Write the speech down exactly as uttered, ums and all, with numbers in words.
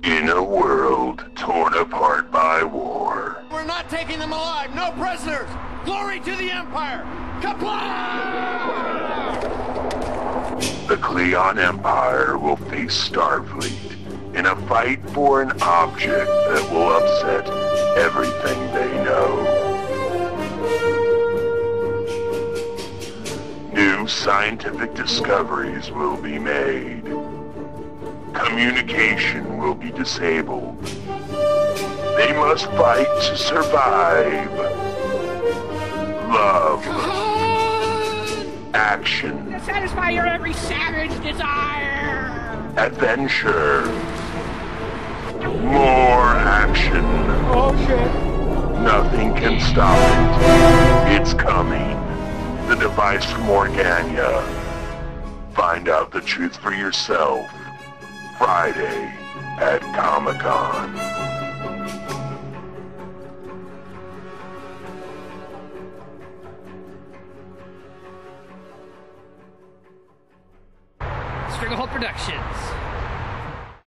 In a world torn apart by war, We're not taking them alive! No prisoners! Glory to the Empire! Kapla! the Klingon Empire will face Starfleet in a fight for an object that will upset everything they know. New scientific discoveries will be made. Communication will be disabled. They must fight to survive. Love. Action. To satisfy your every savage desire. Adventure. More action. Oh shit. Nothing can stop it. It's coming. The device from Organia. Find out the truth for yourself. Friday at Comic-Con. Stranglehold Productions.